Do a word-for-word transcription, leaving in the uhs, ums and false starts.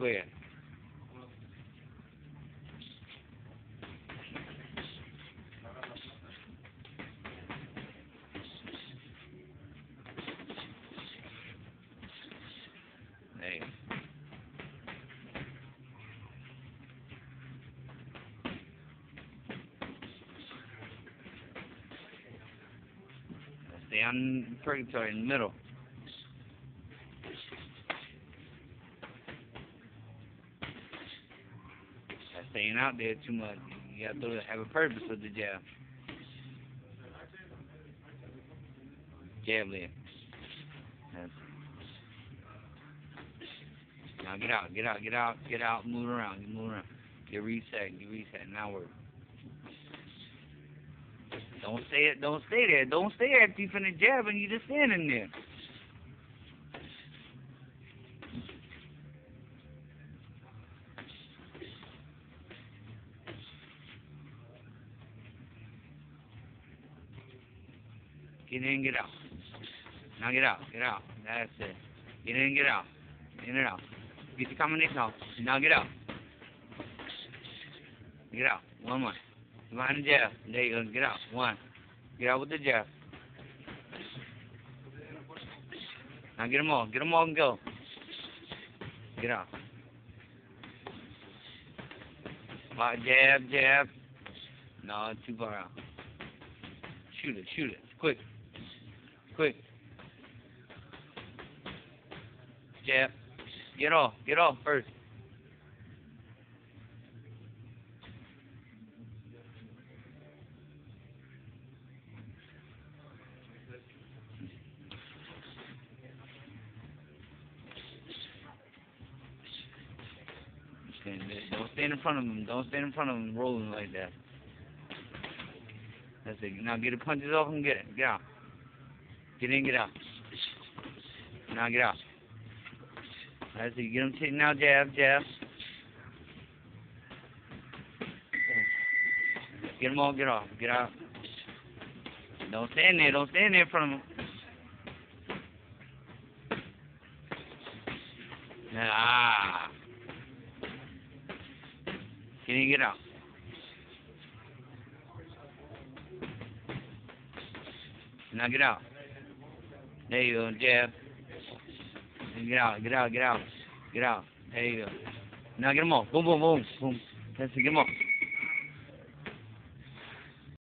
square. There you go. Stay on purgatory in the middle. That's staying out there too much. You have to have a purpose with the jab. Jab, Leah. Now get out, get out, get out, get out, move around, you move around. Get reset, get reset, now work. Don't stay it, don't stay there, don't stay there after you finish jabbing, you just standing there. Get in, get out. Now get out, get out. That's it. Get in, get out. In and out. Get your combination out. Now get out. Get out. One more. Behind the jab. There you go. Get out. One. Get out with the jab. Now get them all. Get them all and go. Get out. Uh, jab, jab. No, it's too far out. Shoot it, shoot it. Quick. Quick. Jab. Get off. Get off first. Don't stand in front of him. Don't stand in front of him rolling like that. That's it. Now get the punches off and get it. Get out. Get in, get out. Now get out. That's it. Get him t now jab, jab. Get them all, get off. Get out. Don't stand there. Don't stand there in front of him. Ah. Get in, get out. Now get out. There you go, jab. And get out, get out, get out. Get out. There you go. Now get them all. Boom, boom, boom, boom. That's it, get them all.